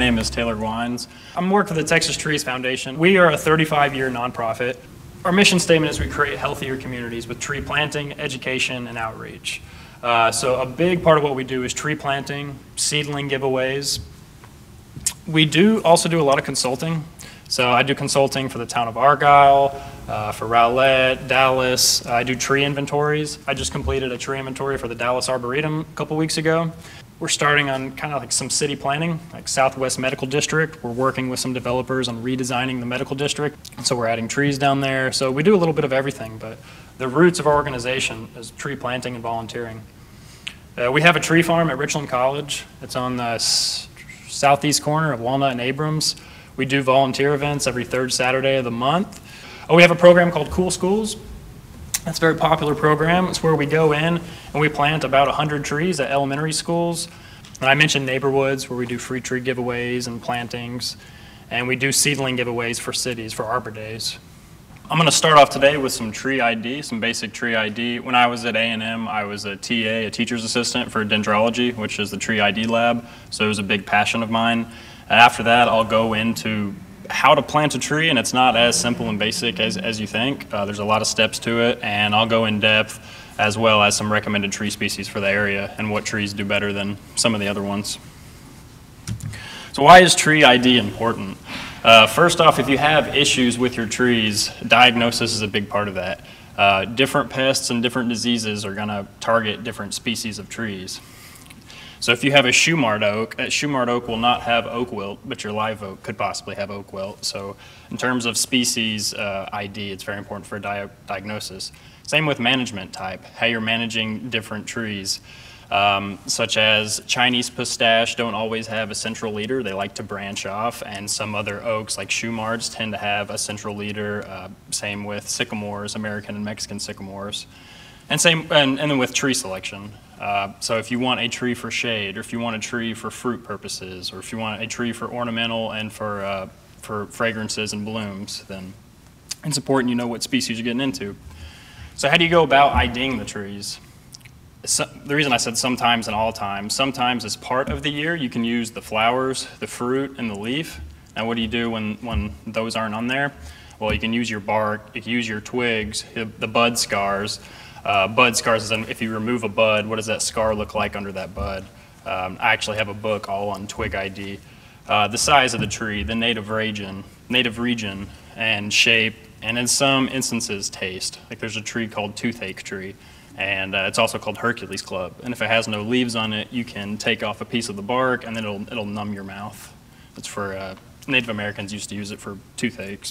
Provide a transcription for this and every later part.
name is Taylor Wines. I'm working for the Texas Trees Foundation. We are a 35-year nonprofit. Our mission statement is we create healthier communities with tree planting, education, and outreach. So a big part of what we do is tree planting, seedling giveaways. We also do a lot of consulting. So I do consulting for the town of Argyle, for Rowlett, Dallas. I do tree inventories. I just completed a tree inventory for the Dallas Arboretum a couple weeks ago. We're starting on kind of like some city planning, like Southwest Medical District. We're working with some developers on redesigning the medical district. So we're adding trees down there. So we do a little bit of everything, but the roots of our organization is tree planting and volunteering. We have a tree farm at Richland College. It's on the southeast corner of Walnut and Abrams. We do volunteer events every third Saturday of the month. We have a program called Cool Schools. That's a very popular program. It's where we go in and we plant about 100 trees at elementary schools. And I mentioned Neighborwoods, where we do free tree giveaways and plantings. And we do seedling giveaways for cities, for Arbor Days. I'm going to start off today with some tree ID, some basic tree ID. When I was at A&M, I was a TA, a teacher's assistant for dendrology, which is the tree ID lab. So it was a big passion of mine. After that, I'll go into how to plant a tree, and it's not as simple and basic as you think. There's a lot of steps to it, and I'll go in depth as well as some recommended tree species for the area and what trees do better than some of the other ones. So why is tree ID important? First off, if you have issues with your trees, diagnosis is a big part of that. Different pests and different diseases are going to target different species of trees. So if you have a Shumard oak will not have oak wilt, but your live oak could possibly have oak wilt. So in terms of species ID, it's very important for diagnosis. Same with management type, how you're managing different trees, such as Chinese pistache don't always have a central leader. They like to branch off, and some other oaks like Shumards tend to have a central leader. Same with sycamores, American and Mexican sycamores. And then with tree selection. So if you want a tree for shade, or if you want a tree for fruit purposes, or if you want a tree for ornamental and for fragrances and blooms, then it's important you know what species you're getting into. So how do you go about IDing the trees? The reason I said sometimes and all times, sometimes as part of the year you can use the flowers, the fruit, and the leaf. Now what do you do when those aren't on there? Well, you can use your bark, you can use your twigs, the bud scars. Bud scars is if you remove a bud, what does that scar look like under that bud? I actually have a book all on twig ID. The size of the tree, the native region, and shape, and in some instances taste. Like there's a tree called toothache tree, and it's also called Hercules Club. And if it has no leaves on it, you can take off a piece of the bark and then it'll numb your mouth. It's for Native Americans used to use it for toothaches.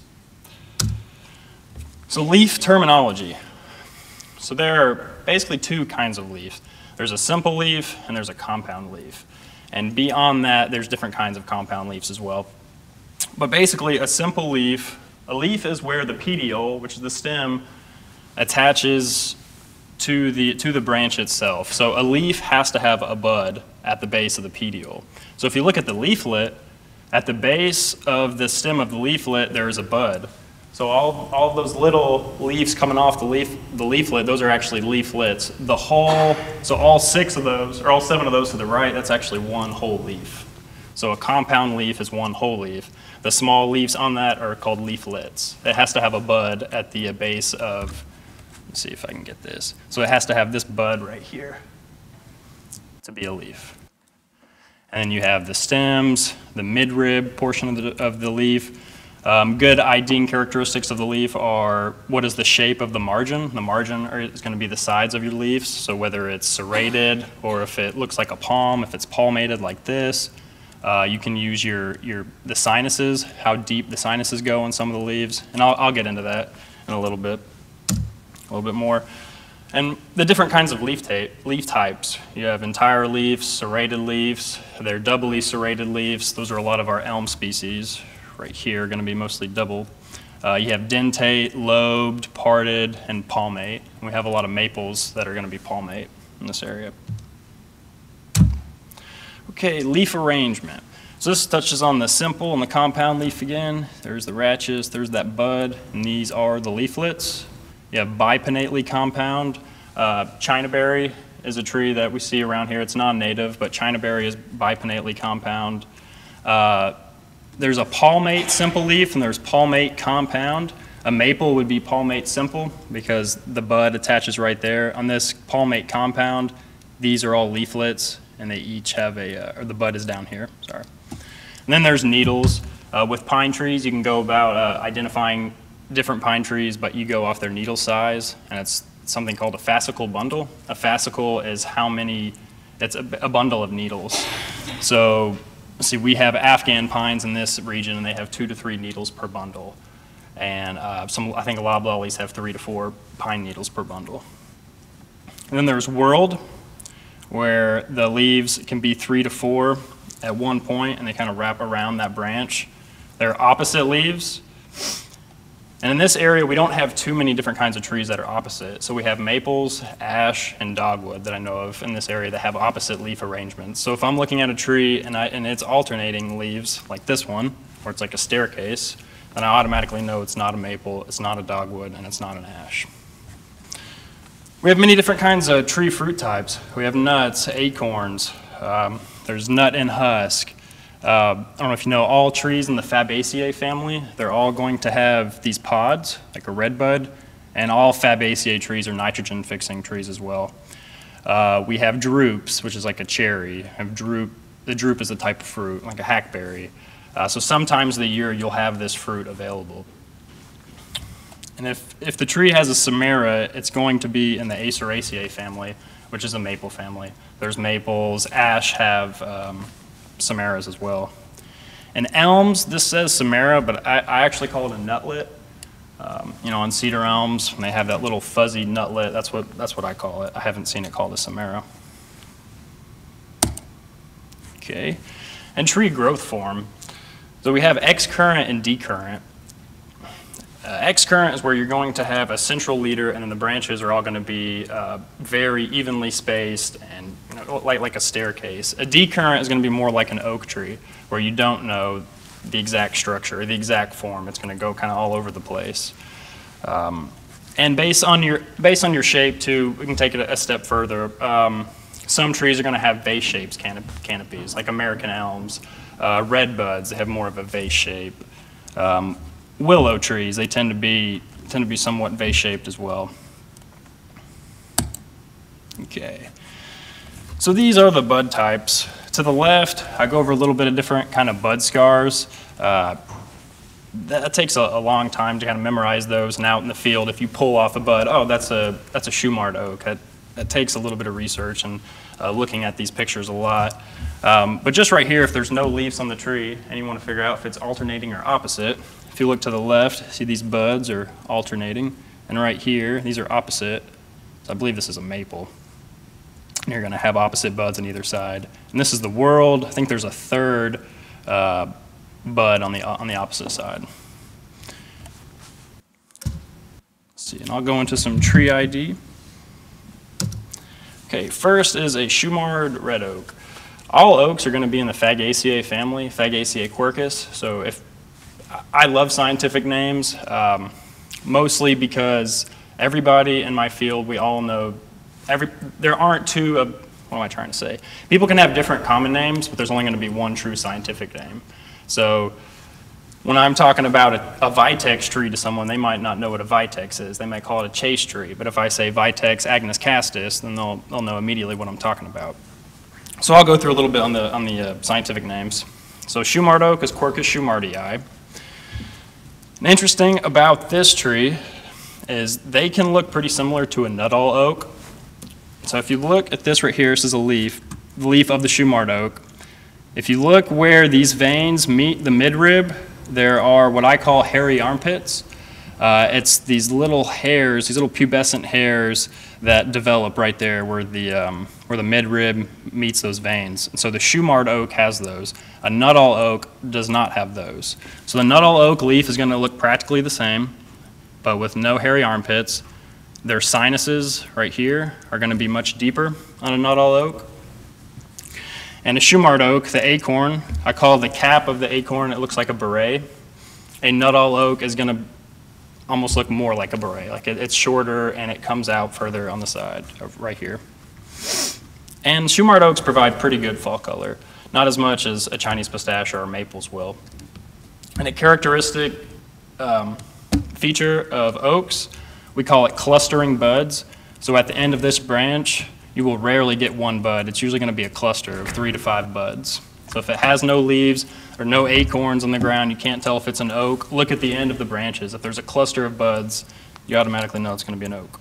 So leaf terminology. So there are basically two kinds of leaves. There's a simple leaf and there's a compound leaf. And beyond that, there's different kinds of compound leaves as well. But basically a simple leaf, a leaf is where the petiole, which is the stem, attaches to the branch itself. So a leaf has to have a bud at the base of the petiole. So if you look at the leaflet, at the base of the stem of the leaflet, there is a bud. So all of those little leaves coming off the leaflet, those are actually leaflets. So all 6 of those, or all 7 of those to the right, that's actually one whole leaf. So a compound leaf is one whole leaf. The small leaves on that are called leaflets. It has to have a bud at the base of, let's see if I can get this. So it has to have this bud right here to be a leaf. And then you have the stems, the midrib portion of the leaf. Good IDing characteristics of the leaf are what is the shape of the margin. The margin is going to be the sides of your leaves, so whether it's serrated or if it looks like a palm, if it's palmated like this. You can use the sinuses, how deep the sinuses go on some of the leaves, and I'll get into that in a little bit more. And the different kinds of leaf types. You have entire leaves, serrated leaves, they're doubly serrated leaves. Those are a lot of our elm species. Right here are going to be mostly double. You have dentate, lobed, parted, and palmate. And we have a lot of maples that are going to be palmate in this area. Okay, leaf arrangement. So this touches on the simple and the compound leaf again. There's the rachis, there's that bud, and these are the leaflets. You have bipinnately compound. Chinaberry is a tree that we see around here. It's non-native, but Chinaberry is bipinnately compound. There's a palmate simple leaf and there's palmate compound. A maple would be palmate simple because the bud attaches right there. On this palmate compound, these are all leaflets and they each have or the bud is down here, sorry. And then there's needles. With pine trees, you can go about identifying different pine trees, but you go off their needle size, and it's something called a fascicle bundle. A fascicle is it's a bundle of needles. So, see, we have Afghan pines in this region, and they have 2 to 3 needles per bundle. And I think loblollies have 3 to 4 pine needles per bundle. And then there's whorled, where the leaves can be 3 to 4 at one point, and they kind of wrap around that branch. They're opposite leaves. And in this area, we don't have too many different kinds of trees that are opposite. So we have maples, ash, and dogwood that I know of in this area that have opposite leaf arrangements. So if I'm looking at a tree and it's alternating leaves, like this one, where it's like a staircase, then I automatically know it's not a maple, it's not a dogwood, and it's not an ash. We have many different kinds of tree fruit types. We have nuts, acorns, there's nut and husk. I don't know if you know, all trees in the Fabaceae family, they're all going to have these pods, like a redbud, and all Fabaceae trees are nitrogen-fixing trees as well. We have drupes, which is like a cherry. The drupe is a type of fruit, like a hackberry. So sometimes of the year you'll have this fruit available. And if the tree has a samara, it's going to be in the Aceraceae family, which is a maple family. There's maples, ash have samaras as well. And elms, this says samara, but I actually call it a nutlet. You know, on cedar elms, when they have that little fuzzy nutlet, that's what I call it. I haven't seen it called a samara. Okay, and tree growth form. So we have excurrent and decurrent. Excurrent is where you're going to have a central leader and then the branches are all going to be very evenly spaced and like a staircase. A decurrent is going to be more like an oak tree where you don't know the exact structure or the exact form. It's going to go kind of all over the place. And based on your shape too, we can take it a step further. Some trees are going to have vase shaped canopies, like American elms. Redbuds, they have more of a vase shape. Willow trees, they tend to be somewhat vase-shaped as well. Okay, so these are the bud types. To the left, I go over a little bit of different kind of bud scars. That takes a long time to kind of memorize those, and out in the field, if you pull off a bud, oh, that's a Shumard oak. That takes a little bit of research and looking at these pictures a lot. But just right here, if there's no leaves on the tree, and you want to figure out if it's alternating or opposite, if you look to the left, see these buds are alternating, and right here, these are opposite. So I believe this is a maple. And you're going to have opposite buds on either side. And this is the whorled. I think there's a third bud on the opposite side. Let's see, and I'll go into some tree ID. Okay, first is a Shumard red oak. All oaks are going to be in the Fagaceae family, Fagaceae quercus. So if I love scientific names, mostly because everybody in my field, we all know, there aren't two, what am I trying to say? People can have different common names, but there's only going to be one true scientific name. So when I'm talking about a vitex tree to someone, they might not know what a vitex is. They might call it a chase tree. But if I say Vitex agnus castus, then they'll know immediately what I'm talking about. So I'll go through a little bit on the scientific names. So Shumard oak is Quercus shumardii. And interesting about this tree is they can look pretty similar to a Nuttall oak. So if you look at this right here, this is a leaf, the leaf of the Shumard oak. If you look where these veins meet the midrib, there are what I call hairy armpits. It's these little hairs, these little pubescent hairs that develop right there where the midrib meets those veins. And so the Shumard oak has those. A Nuttall oak does not have those. So the Nuttall oak leaf is going to look practically the same, but with no hairy armpits. Their sinuses right here are going to be much deeper on a Nuttall oak. And a Shumard oak, the acorn, I call the cap of the acorn, it looks like a beret. A Nuttall oak is going to almost look more like a beret. Like it's shorter and it comes out further on the side, right here. And Shumard oaks provide pretty good fall color. not as much as a Chinese pistachio or maples will. And a characteristic feature of oaks, we call it clustering buds. So at the end of this branch, you will rarely get one bud. It's usually going to be a cluster of 3 to 5 buds. So if it has no leaves or no acorns on the ground, you can't tell if it's an oak. Look at the end of the branches. If there's a cluster of buds, you automatically know it's going to be an oak.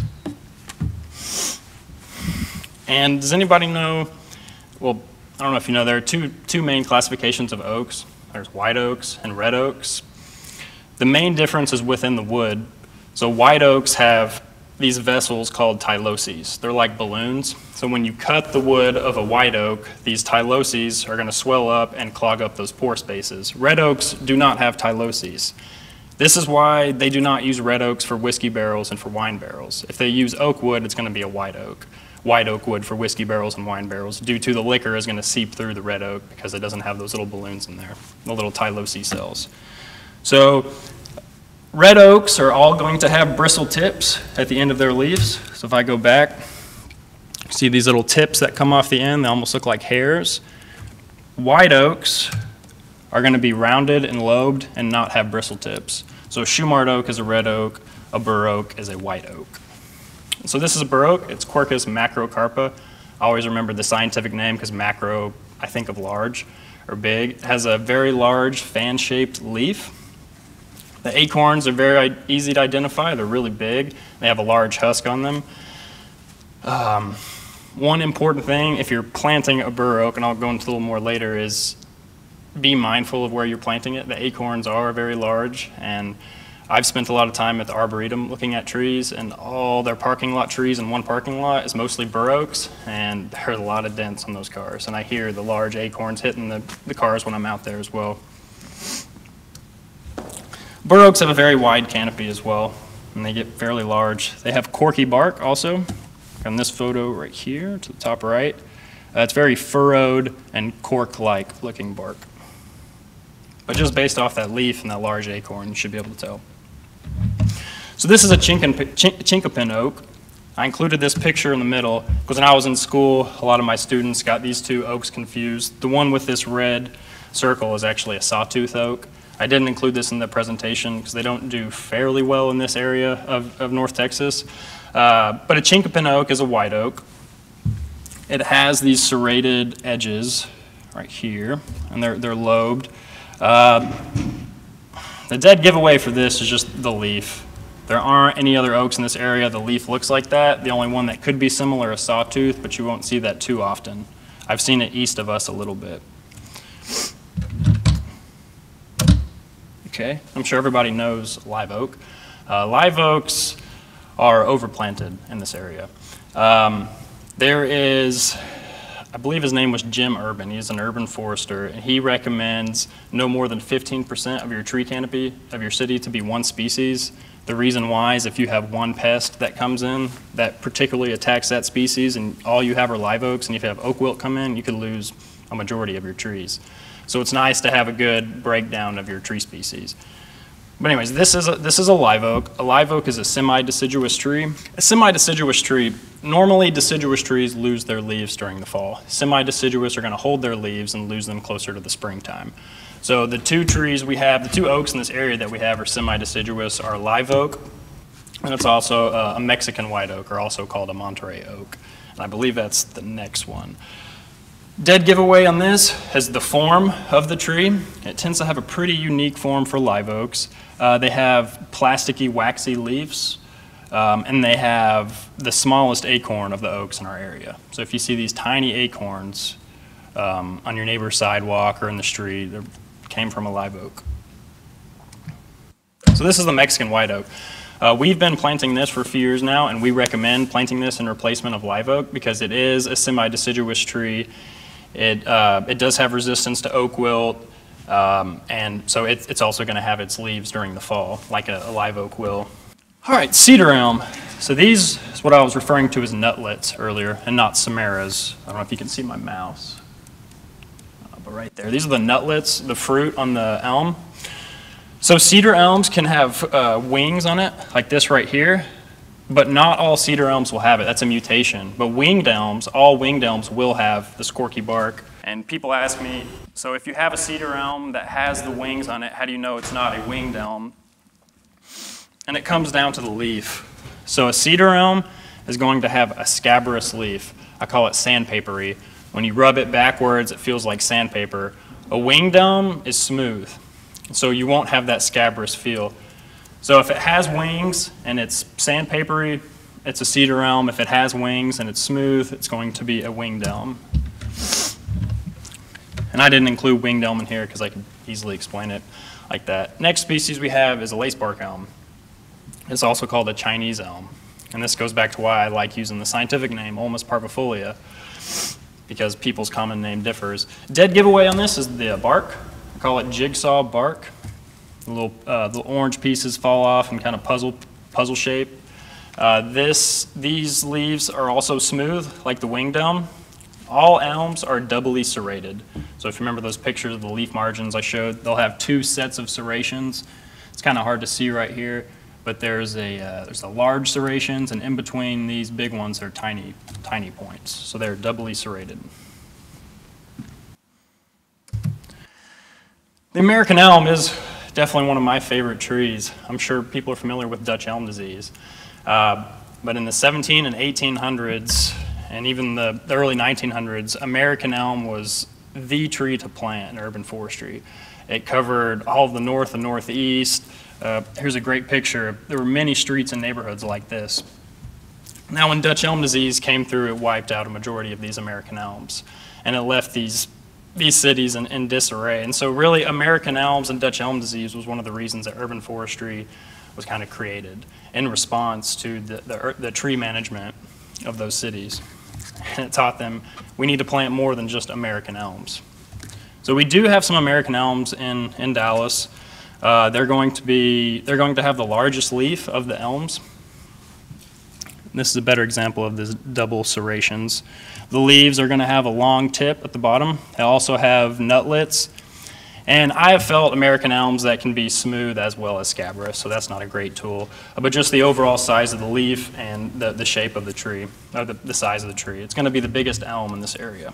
And does anybody know, well, I don't know if you know, there are two main classifications of oaks. There's white oaks and red oaks. The main difference is within the wood. So white oaks have these vessels called tyloses. They're like balloons. So when you cut the wood of a white oak, these tyloses are going to swell up and clog up those pore spaces. Red oaks do not have tyloses. This is why they do not use red oaks for whiskey barrels and for wine barrels. If they use oak wood, it's going to be a white oak. White oak wood for whiskey barrels and wine barrels, due to the liquor is going to seep through the red oak because it doesn't have those little balloons in there, the little tylose cells. So red oaks are all going to have bristle tips at the end of their leaves. So if I go back, see these little tips that come off the end, they almost look like hairs. White oaks are going to be rounded and lobed and not have bristle tips. So a Shumard oak is a red oak, a bur oak is a white oak. So this is a bur oak, it's Quercus macrocarpa. I always remember the scientific name because macro, I think of large or big. It has a very large fan-shaped leaf. The acorns are very easy to identify. They're really big. They have a large husk on them. One important thing, if you're planting a bur oak, and I'll go into a little more later, is be mindful of where you're planting it. The acorns are very large, and I've spent a lot of time at the Arboretum looking at trees, and all their parking lot trees in one parking lot is mostly bur oaks, and there are a lot of dents on those cars. And I hear the large acorns hitting the cars when I'm out there as well. Bur oaks have a very wide canopy as well, and they get fairly large. They have corky bark also. On this photo right here to the top right, it's very furrowed and cork-like looking bark. But just based off that leaf and that large acorn, you should be able to tell. So this is a chinkapin oak. I included this picture in the middle because when I was in school, a lot of my students got these two oaks confused. The one with this red circle is actually a sawtooth oak. I didn't include this in the presentation because they don't do fairly well in this area of North Texas. But a chinkapin oak is a white oak. It has these serrated edges right here, and they're lobed. The dead giveaway for this is just the leaf. There aren't any other oaks in this area the leaf looks like that. The only one that could be similar is sawtooth, but you won't see that too often. I've seen it east of us a little bit. Okay, I'm sure everybody knows live oak. Live oaks are overplanted in this area. There is, I believe his name was Jim Urban. He's an urban forester, and he recommends no more than 15% of your tree canopy of your city to be one species. The reason why is if you have one pest that comes in that particularly attacks that species and all you have are live oaks, and if you have oak wilt come in, you could lose a majority of your trees. So it's nice to have a good breakdown of your tree species. But anyways, this is a live oak. A live oak is a semi-deciduous tree. A semi-deciduous tree, normally deciduous trees lose their leaves during the fall. Semi-deciduous are going to hold their leaves and lose them closer to the springtime. So the two trees we have, the two oaks in this area that we have are semi-deciduous, are live oak, and it's also a Mexican white oak, or also called a Monterey oak. And I believe that's the next one. Dead giveaway on this is the form of the tree. It tends to have a pretty unique form for live oaks. They have plasticky, waxy leaves, and they have the smallest acorn of the oaks in our area. So if you see these tiny acorns on your neighbor's sidewalk or in the street, they came from a live oak. So this is the Mexican white oak. We've been planting this for a few years now, and we recommend planting this in replacement of live oak because it is a semi-deciduous tree. It does have resistance to oak wilt, and so it's also going to have its leaves during the fall, like a live oak will. All right, cedar elm. So these is what I was referring to as nutlets earlier, and not samaras. I don't know if you can see my mouse, but right there. These are the nutlets, the fruit on the elm. So cedar elms can have wings on it, like this right here, but not all cedar elms will have it. That's a mutation. But winged elms, all winged elms will have this corky bark And people ask me, so if you have a cedar elm that has the wings on it, how do you know it's not a winged elm? And it comes down to the leaf. So a cedar elm is going to have a scabrous leaf. I call it sandpapery. When you rub it backwards, it feels like sandpaper. A winged elm is smooth, so you won't have that scabrous feel. So if it has wings and it's sandpapery, it's a cedar elm. If it has wings and it's smooth, it's going to be a winged elm. And I didn't include winged elm in here because I could easily explain it like that. Next species we have is a lacebark elm. It's also called a Chinese elm. And this goes back to why I like using the scientific name, Ulmus parvifolia, because people's common name differs. Dead giveaway on this is the bark. I call it jigsaw bark. The little orange pieces fall off in kind of puzzle shape. These leaves are also smooth, like the winged elm. All elms are doubly serrated. So if you remember those pictures of the leaf margins I showed, they'll have two sets of serrations. It's kind of hard to see right here, but there's a large serrations, and in between these big ones are tiny points. So they're doubly serrated. The American elm is definitely one of my favorite trees. I'm sure people are familiar with Dutch elm disease. But in the 17 and 1800s, and even the early 1900s, American elm was the tree to plant in urban forestry. It covered all of the north and northeast. Here's a great picture. There were many streets and neighborhoods like this. Now, when Dutch elm disease came through, it wiped out a majority of these American elms, and it left these cities in disarray. And so really, American elms and Dutch elm disease was one of the reasons that urban forestry was kind of created in response to the tree management of those cities. And it taught them we need to plant more than just American elms. So we do have some American elms in Dallas. They're going to have the largest leaf of the elms. This is a better example of this double serrations. The leaves are going to have a long tip at the bottom. They also have nutlets. And I have felt American elms that can be smooth as well as scabrous, so that's not a great tool. But just the overall size of the leaf and the shape of the tree, or the size of the tree. It's going to be the biggest elm in this area.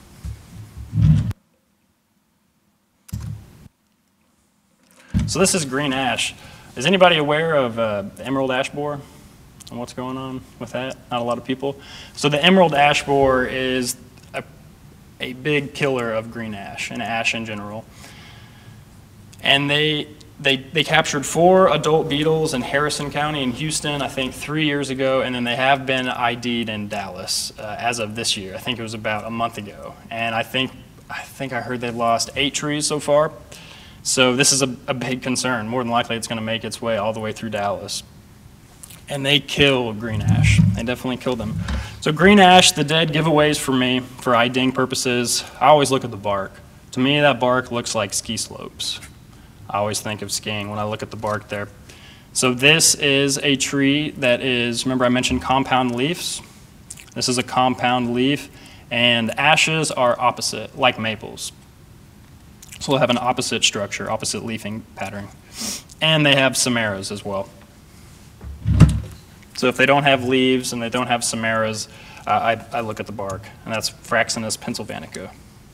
So this is green ash. Is anybody aware of the emerald ash borer and what's going on with that? Not a lot of people. So the emerald ash borer is a big killer of green ash and ash in general. And they captured 4 adult beetles in Harrison County in Houston, I think 3 years ago, and then they have been ID'd in Dallas as of this year. I think it was about a month ago. And I think I heard they've lost 8 trees so far. So this is a big concern. More than likely it's going to make its way all the way through Dallas. And they kill green ash. They definitely kill them. So green ash, the dead giveaways for me, for IDing purposes, I always look at the bark. To me, that bark looks like ski slopes. I always think of skiing when I look at the bark there. So this is a tree that is, remember I mentioned compound leaves? This is a compound leaf, and ashes are opposite, like maples. So they'll have an opposite structure, opposite leafing pattern. And they have samaras as well. So if they don't have leaves and they don't have samaras, I look at the bark, and that's Fraxinus pennsylvanica.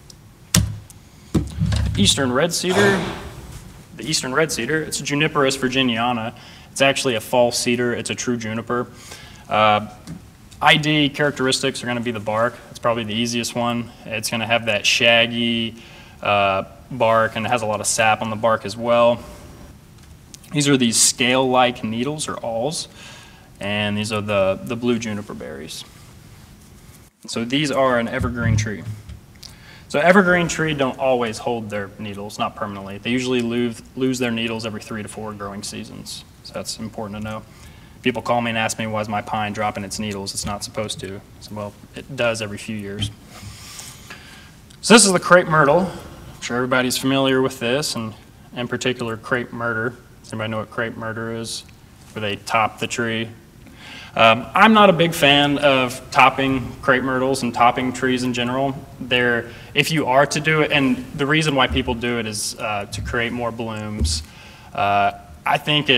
Eastern red cedar. The eastern red cedar, it's Juniperus virginiana. It's actually a fall cedar. It's a true juniper. ID characteristics are going to be the bark. It's probably the easiest one. It's going to have that shaggy bark, and it has a lot of sap on the bark as well. These are these scale-like needles or awls, and these are the blue juniper berries. So these are an evergreen tree. So evergreen tree don't always hold their needles, not permanently. They usually lose their needles every 3 to 4 growing seasons. So that's important to know. People call me and ask me, why is my pine dropping its needles? It's not supposed to. So, well, it does every few years. So this is the crepe myrtle. I'm sure everybody's familiar with this, and in particular crepe murder. Does anybody know what crepe murder is? Where they top the tree. I'm not a big fan of topping crepe myrtles and topping trees in general. If you are to do it, and the reason why people do it is to create more blooms. I think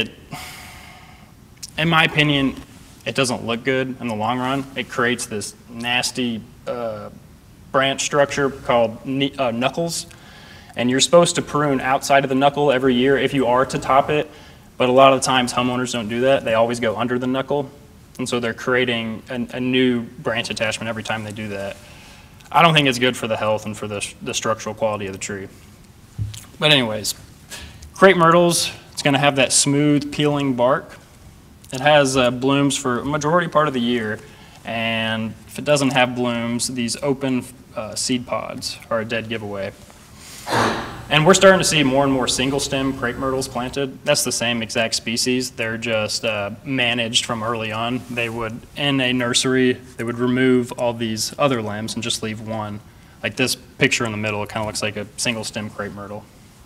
in my opinion, it doesn't look good in the long run. It creates this nasty branch structure called knuckles, and you're supposed to prune outside of the knuckle every year if you are to top it, but a lot of the times homeowners don't do that. They always go under the knuckle, and so they're creating a new branch attachment every time they do that. I don't think it's good for the health and for the structural quality of the tree. But anyways, crepe myrtles, it's going to have that smooth peeling bark. It has blooms for a majority part of the year, and if it doesn't have blooms, these open seed pods are a dead giveaway. And we're starting to see more and more single stem crepe myrtles planted. That's the same exact species. They're just managed from early on. They would, in a nursery, they would remove all these other limbs and just leave one. Like this picture in the middle, it kind of looks like a single stem crepe myrtle.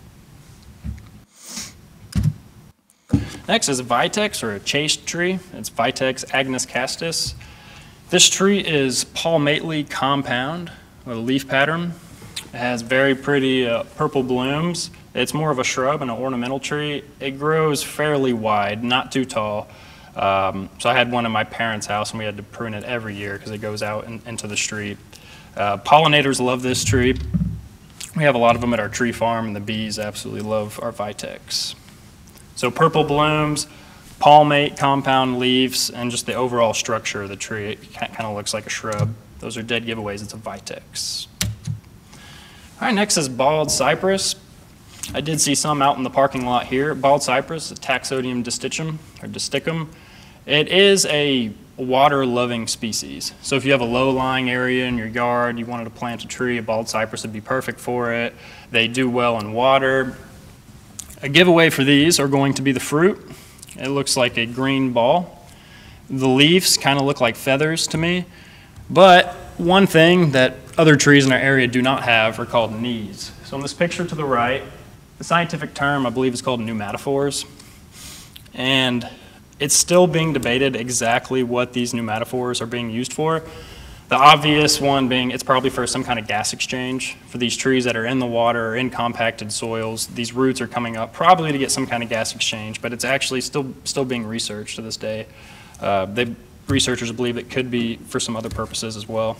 Next is Vitex, or a chaste tree. It's Vitex agnus castus. This tree is palmately compound with a leaf pattern. It has very pretty purple blooms. It's more of a shrub and an ornamental tree. It grows fairly wide, not too tall. So I had one in my parents' house, and we had to prune it every year because it goes out into the street. Pollinators love this tree. We have a lot of them at our tree farm, and the bees absolutely love our Vitex. So purple blooms, palmate compound leaves, and just the overall structure of the tree. It kind of looks like a shrub. Those are dead giveaways. It's a Vitex. All right, next is bald cypress. I did see some out in the parking lot here. Bald cypress, Taxodium distichum, or disticum. It is a water-loving species. So if you have a low-lying area in your yard, you wanted to plant a tree, a bald cypress would be perfect for it. They do well in water. A giveaway for these are going to be the fruit. It looks like a green ball. The leaves kind of look like feathers to me. But one thing that other trees in our area do not have are called knees. So in this picture to the right, the scientific term I believe is called pneumatophores. And it's still being debated exactly what these pneumatophores are being used for. The obvious one being it's probably for some kind of gas exchange. For these trees that are in the water or in compacted soils, these roots are coming up probably to get some kind of gas exchange, but it's actually still being researched to this day. Researchers believe it could be for some other purposes as well.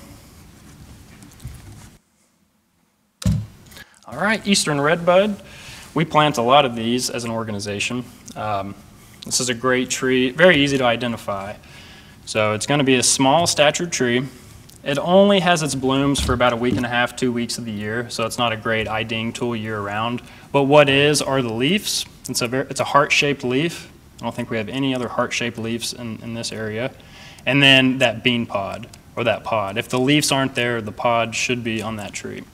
All right, Eastern Redbud. We plant a lot of these as an organization. This is a great tree, very easy to identify. So it's going to be a small statured tree. It only has its blooms for about a week and a half, 2 weeks of the year, so it's not a great IDing tool year round. But what are the leaves. It's a heart-shaped leaf. I don't think we have any other heart-shaped leaves in this area. And then that bean pod, or that pod. If the leaves aren't there, the pod should be on that tree.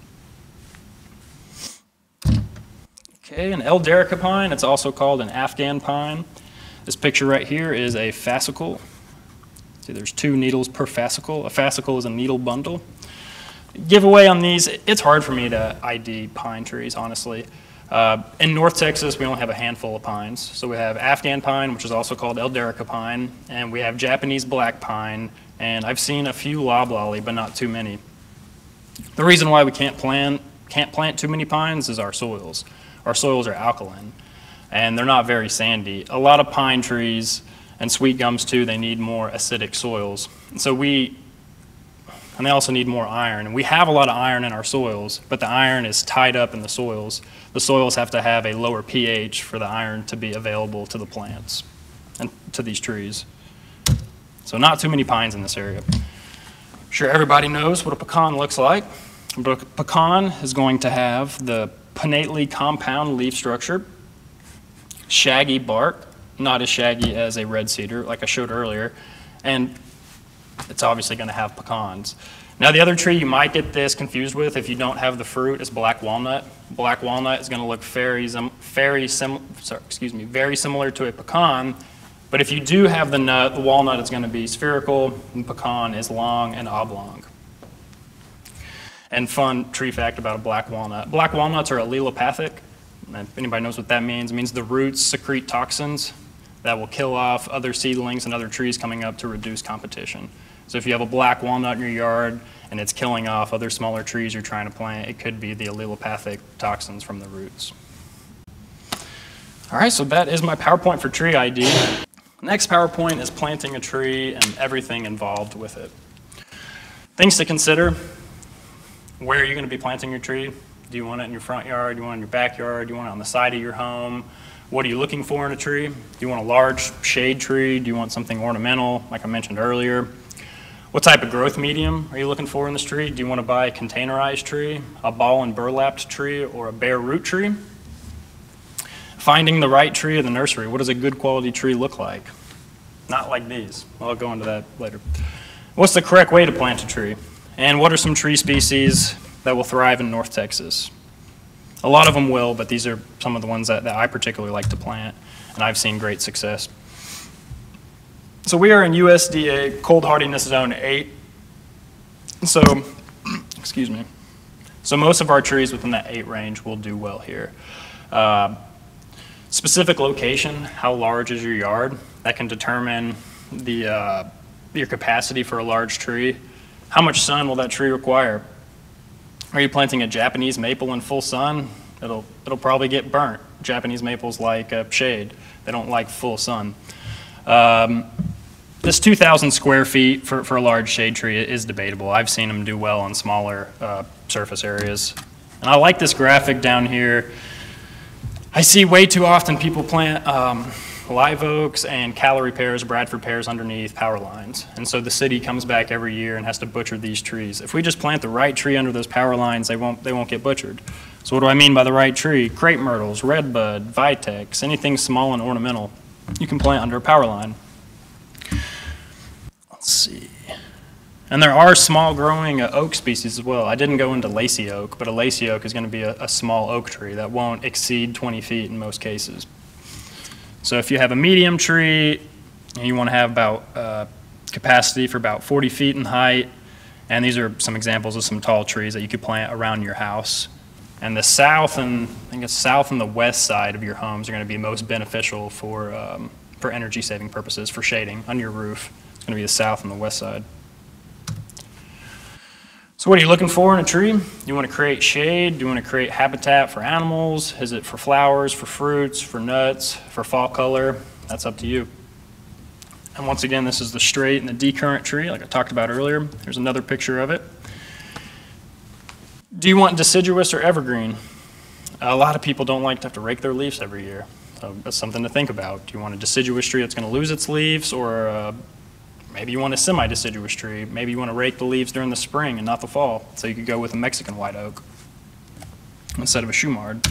Okay, an Elderica pine, it's also called an Afghan pine. This picture right here is a fascicle. See, there's 2 needles per fascicle. A fascicle is a needle bundle. Giveaway on these, it's hard for me to ID pine trees, honestly. In North Texas, we only have a handful of pines. So we have Afghan pine, which is also called Elderica pine, and we have Japanese black pine, and I've seen a few loblolly, but not too many. The reason why we can't plant too many pines is our soils. Our soils are alkaline, and they're not very sandy. A lot of pine trees, and sweet gums too, they need more acidic soils. And they also need more iron. And we have a lot of iron in our soils, but the iron is tied up in the soils. The soils have to have a lower pH for the iron to be available to the plants and to these trees. So not too many pines in this area. I'm sure everybody knows what a pecan looks like. But a pecan is going to have the pinnately compound leaf structure, shaggy bark, not as shaggy as a red cedar like I showed earlier, and it's obviously going to have pecans. Now the other tree you might get this confused with if you don't have the fruit is black walnut. Black walnut is going to look very similar to a pecan, but if you do have the nut, the walnut is going to be spherical, and pecan is long and oblong. And fun tree fact about a black walnut. Black walnuts are allelopathic. If anybody knows what that means, it means the roots secrete toxins that will kill off other seedlings and other trees coming up to reduce competition. So if you have a black walnut in your yard and it's killing off other smaller trees you're trying to plant, it could be the allelopathic toxins from the roots. All right, so that is my PowerPoint for tree ID. Next PowerPoint is planting a tree and everything involved with it. Things to consider. Where are you going to be planting your tree? Do you want it in your front yard? Do you want it in your backyard? Do you want it on the side of your home? What are you looking for in a tree? Do you want a large shade tree? Do you want something ornamental, like I mentioned earlier? What type of growth medium are you looking for in this tree? Do you want to buy a containerized tree, a ball and burlapped tree, or a bare root tree? Finding the right tree in the nursery. What does a good quality tree look like? Not like these. I'll go into that later. What's the correct way to plant a tree? And what are some tree species that will thrive in North Texas? A lot of them will, but these are some of the ones that I particularly like to plant, and I've seen great success. So we are in USDA Cold Hardiness Zone 8. So, excuse me. So most of our trees within that 8 range will do well here. Specific location, how large is your yard? That can determine your capacity for a large tree. How much sun will that tree require? Are you planting a Japanese maple in full sun? It'll probably get burnt. Japanese maples like shade. They don't like full sun. This 2,000 square feet for a large shade tree is debatable. I've seen them do well on smaller surface areas. And I like this graphic down here. I see way too often people plant live oaks and calorie pears, Bradford pears underneath power lines. And so the city comes back every year and has to butcher these trees. If we just plant the right tree under those power lines, they won't get butchered. So what do I mean by the right tree? Crepe myrtles, redbud, vitex, anything small and ornamental you can plant under a power line. Let's see. And there are small growing oak species as well. I didn't go into lacy oak, but a lacy oak is going to be a small oak tree that won't exceed 20 feet in most cases. So if you have a medium tree, you want to have about capacity for about 40 feet in height, and these are some examples of some tall trees that you could plant around your house. And the south and I think it's south and the west side of your homes are going to be most beneficial for energy saving purposes, for shading on your roof. It's going to be the south and the west side. So what are you looking for in a tree? Do you want to create shade? Do you want to create habitat for animals? Is it for flowers, for fruits, for nuts, for fall color? That's up to you. And once again, this is the straight and the decurrent tree, like I talked about earlier. Here's another picture of it. Do you want deciduous or evergreen? A lot of people don't like to have to rake their leaves every year. So that's something to think about. Do you want a deciduous tree that's going to lose its leaves, or maybe you want a semi-deciduous tree? Maybe you want to rake the leaves during the spring and not the fall. So you could go with a Mexican white oak instead of a Shumard.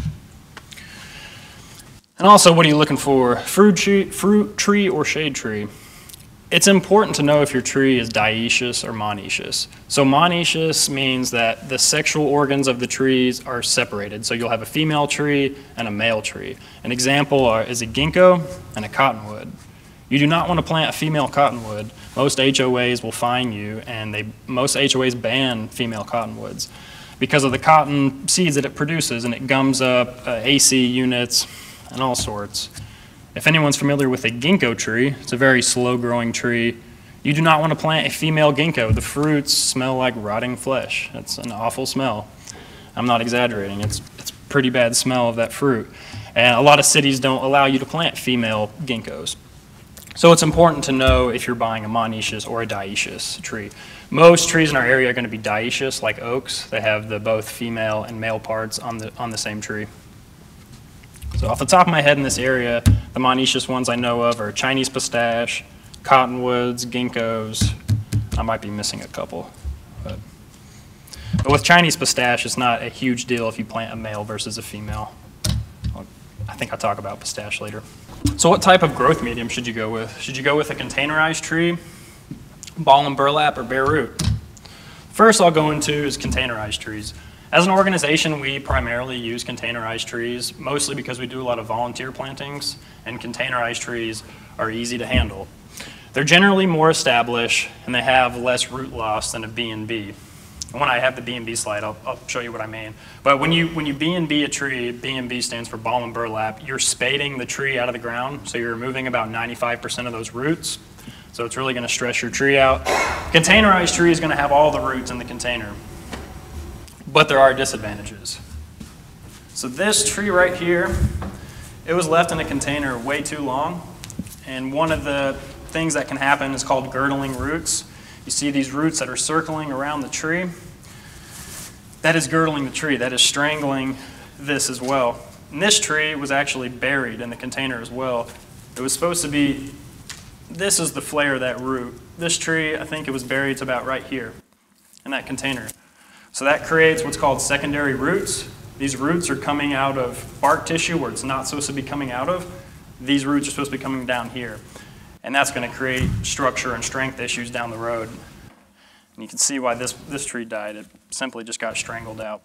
And also, what are you looking for? Fruit tree or shade tree? It's important to know if your tree is dioecious or monoecious. So monoecious means that the sexual organs of the trees are separated. So you'll have a female tree and a male tree. An example is a ginkgo and a cottonwood. You do not want to plant a female cottonwood. Most HOAs will fine you, and most HOAs ban female cottonwoods because of the cotton seeds that it produces, and it gums up AC units and all sorts. If anyone's familiar with a ginkgo tree, it's a very slow-growing tree. You do not want to plant a female ginkgo. The fruits smell like rotting flesh. It's an awful smell. I'm not exaggerating. It's a pretty bad smell of that fruit. And a lot of cities don't allow you to plant female ginkgos. So it's important to know if you're buying a monoecious or a dioecious tree. Most trees in our area are going to be dioecious, like oaks. They have the both female and male parts on the same tree. So off the top of my head in this area, the monoecious ones I know of are Chinese pistache, cottonwoods, ginkgos. I might be missing a couple. But with Chinese pistache, it's not a huge deal if you plant a male versus a female. I think I'll talk about pistache later. So what type of growth medium should you go with? Should you go with a containerized tree, ball and burlap, or bare root? First I'll go into is containerized trees. As an organization, we primarily use containerized trees, mostly because we do a lot of volunteer plantings, and containerized trees are easy to handle. They're generally more established, and they have less root loss than a B&B. And when I have the B&B slide, I'll show you what I mean. But when you B&B a tree, B&B stands for ball and burlap, you're spading the tree out of the ground, so you're removing about 95% of those roots. So it's really going to stress your tree out. Containerized tree is going to have all the roots in the container. But there are disadvantages. So this tree right here, it was left in a container way too long. And one of the things that can happen is called girdling roots. You see these roots that are circling around the tree. that is girdling the tree, that is strangling this as well. And this tree was actually buried in the container as well. It was supposed to be, this is the flare of that root. This tree, I think it was buried to about right here in that container. So that creates what's called secondary roots. These roots are coming out of bark tissue where it's not supposed to be coming out of. These roots are supposed to be coming down here. And that's going to create structure and strength issues down the road. And you can see why this tree died. It simply just got strangled out.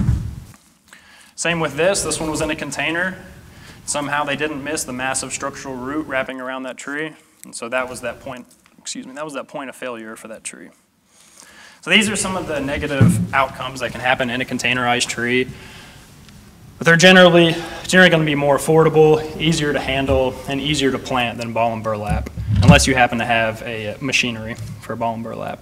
Same with this. This one was in a container. Somehow they didn't miss the massive structural root wrapping around that tree. And so that was that point, that was that point of failure for that tree. So these are some of the negative outcomes that can happen in a containerized tree. But they're generally going to be more affordable, easier to handle, and easier to plant than ball and burlap, unless you happen to have a machinery for ball and burlap.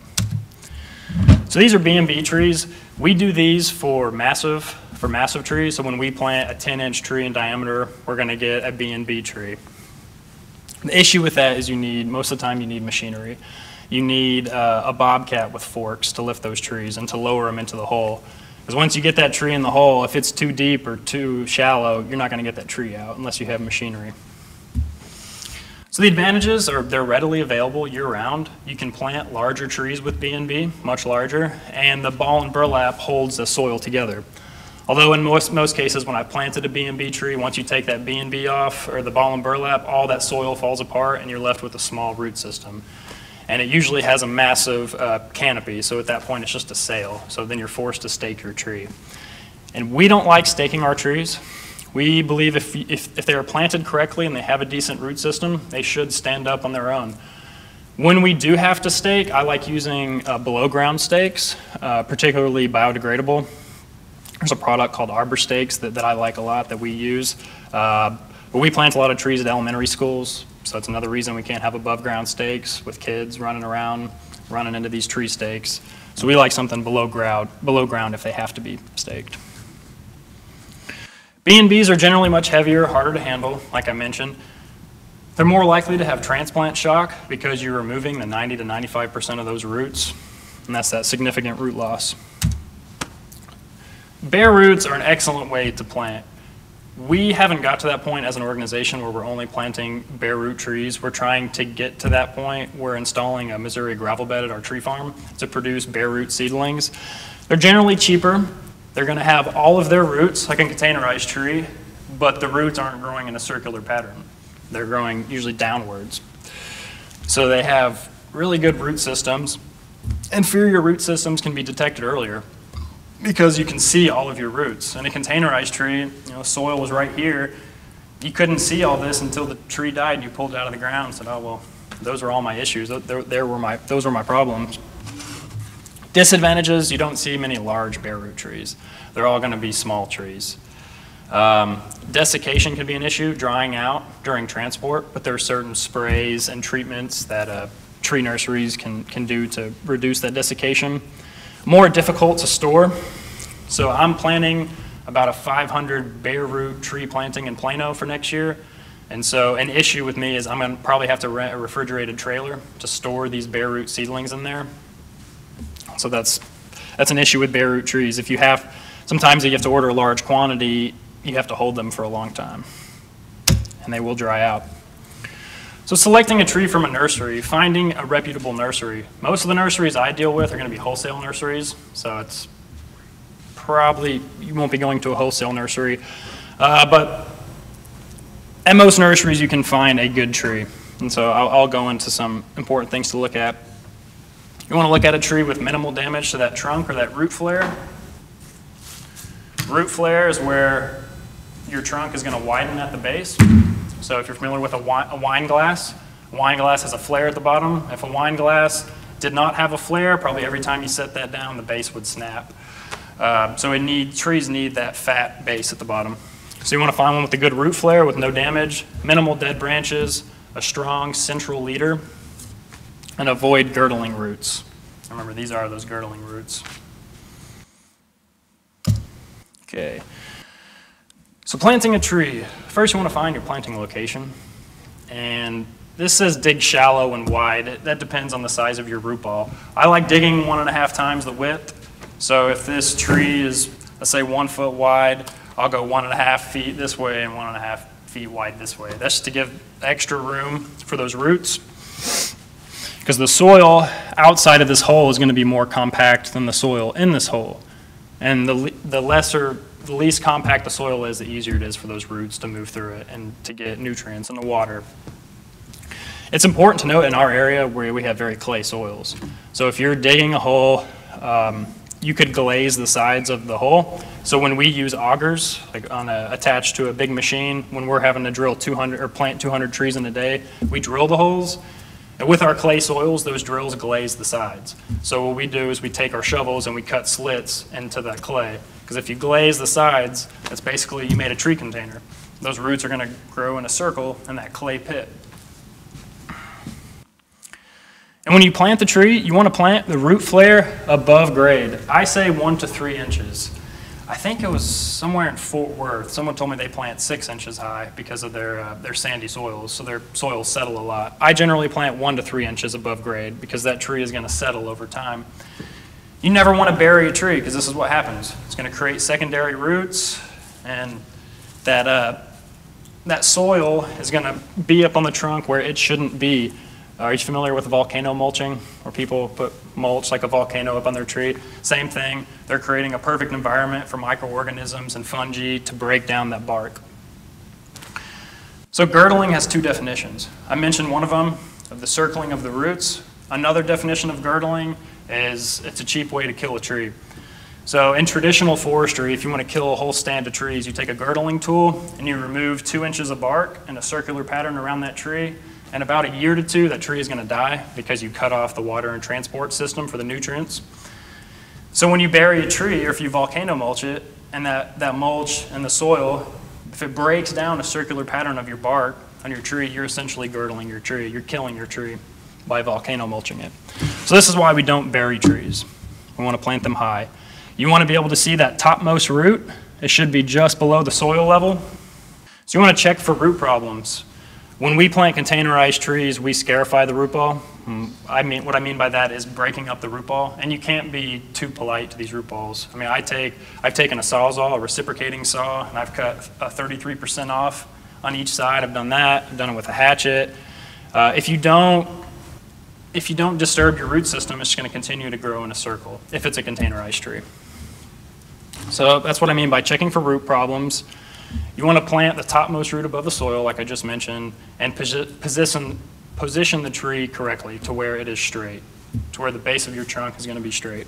So these are B&B trees. We do these for massive trees. So when we plant a 10-inch tree in diameter, we're going to get a B&B tree. The issue with that is most of the time you need machinery. You need a bobcat with forks to lift those trees and to lower them into the hole. Because once you get that tree in the hole, if it's too deep or too shallow, you're not going to get that tree out unless you have machinery. So the advantages are they're readily available year-round. You can plant larger trees with B&B, much larger, and the ball and burlap holds the soil together. Although in most cases when I planted a B&B tree, once you take that B&B off or the ball and burlap, all that soil falls apart and you're left with a small root system. And it usually has a massive canopy, so at that point it's just a sail. So then you're forced to stake your tree. And we don't like staking our trees. We believe if they are planted correctly and they have a decent root system, they should stand up on their own. When we do have to stake, I like using below ground stakes, particularly biodegradable. There's a product called Arbor Stakes that I like a lot that we use. But we plant a lot of trees at elementary schools, so that's another reason we can't have above ground stakes with kids running around, running into these tree stakes. So we like something below ground if they have to be staked. B&Bs are generally much heavier, harder to handle, like I mentioned. They're more likely to have transplant shock because you're removing the 90 to 95% of those roots, and that's that significant root loss. Bare roots are an excellent way to plant. We haven't got to that point as an organization where we're only planting bare root trees. We're trying to get to that point. We're installing a Missouri gravel bed at our tree farm to produce bare root seedlings. They're generally cheaper. They're going to have all of their roots like a containerized tree, but the roots aren't growing in a circular pattern. They're growing usually downwards. So they have really good root systems. Inferior root systems can be detected earlier because you can see all of your roots. In a containerized tree, soil was right here. You couldn't see all this until the tree died and you pulled it out of the ground and said, oh, well, those are all my issues. Those were my problems. Disadvantages, you don't see many large bare root trees. They're all going to be small trees. Desiccation can be an issue, drying out during transport, but there are certain sprays and treatments that tree nurseries can do to reduce that desiccation. More difficult to store. So I'm planning about a 500 bare root tree planting in Plano for next year. And so an issue with me is I'm going to probably have to rent a refrigerated trailer to store these bare root seedlings in there. So that's an issue with bare root trees. Sometimes if you have to order a large quantity, you have to hold them for a long time, and they will dry out. So selecting a tree from a nursery, finding a reputable nursery. Most of the nurseries I deal with are going to be wholesale nurseries, so it's probably, you won't be going to a wholesale nursery, but at most nurseries you can find a good tree. And so I'll go into some important things to look at. You want to look at a tree with minimal damage to that trunk or that root flare. Root flare is where your trunk is going to widen at the base. So if you're familiar with a wine glass has a flare at the bottom. If a wine glass did not have a flare, probably every time you set that down, the base would snap. So trees need that fat base at the bottom. So you want to find one with a good root flare with no damage, minimal dead branches, a strong central leader, and avoid girdling roots. Remember, these are those girdling roots. Okay. So planting a tree. First you want to find your planting location. And this says dig shallow and wide. That depends on the size of your root ball. I like digging 1.5 times the width. So if this tree is, let's say, 1 foot wide, I'll go 1.5 feet this way and 1.5 feet wide this way. That's just to give extra room for those roots, because the soil outside of this hole is going to be more compact than the soil in this hole. And the least compact the soil is, the easier it is for those roots to move through it and to get nutrients in the water. It's important to note in our area where we have very clay soils. So if you're digging a hole, you could glaze the sides of the hole. So when we use augers, like attached to a big machine, when we're having to drill 200 or plant 200 trees in a day, we drill the holes. And with our clay soils, those drills glaze the sides. So what we do is we take our shovels and we cut slits into that clay. Because if you glaze the sides, that's basically you made a tree container. Those roots are going to grow in a circle in that clay pit. And when you plant the tree, you want to plant the root flare above grade. I say 1 to 3 inches. I think it was somewhere in Fort Worth. Someone told me they plant 6 inches high because of their sandy soils, so their soils settle a lot. I generally plant 1 to 3 inches above grade because that tree is going to settle over time. You never want to bury a tree because this is what happens. It's going to create secondary roots, and that soil is going to be up on the trunk where it shouldn't be. Are you familiar with volcano mulching, where people put mulch like a volcano up on their tree? Same thing. They're creating a perfect environment for microorganisms and fungi to break down that bark. So girdling has 2 definitions. I mentioned one of them, of the circling of the roots. Another definition of girdling is it's a cheap way to kill a tree. So in traditional forestry, if you want to kill a whole stand of trees, you take a girdling tool and you remove 2 inches of bark in a circular pattern around that tree. And about a year to 2, that tree is going to die because you cut off the water and transport system for the nutrients. So when you bury a tree, or if you volcano mulch it, and that mulch and the soil, if it breaks down a circular pattern of your bark on your tree, you're essentially girdling your tree. You're killing your tree by volcano mulching it. So this is why we don't bury trees. We want to plant them high. You want to be able to see that topmost root. It should be just below the soil level. So you want to check for root problems. When we plant containerized trees, we scarify the root ball. What I mean by that is breaking up the root ball, and you can't be too polite to these root balls. I mean, I've taken a Sawzall, a reciprocating saw, and I've cut 33% off on each side. I've done that. I've done it with a hatchet. If you don't disturb your root system, it's going to continue to grow in a circle if it's a containerized tree. So that's what I mean by checking for root problems. You want to plant the topmost root above the soil, like I just mentioned, and position the tree correctly to where it is straight, to where the base of your trunk is going to be straight.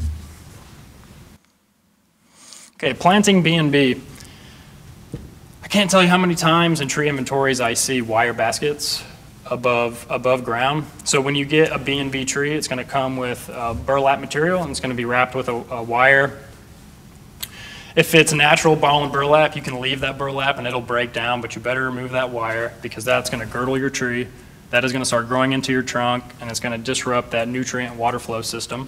Okay, planting B&B. I can't tell you how many times in tree inventories I see wire baskets above ground. So when you get a B&B tree, it's going to come with burlap material, and it's going to be wrapped with a wire. If it's natural ball and burlap, you can leave that burlap and it'll break down, but you better remove that wire because that's going to girdle your tree. That is going to start growing into your trunk, and it's going to disrupt that nutrient and water flow system.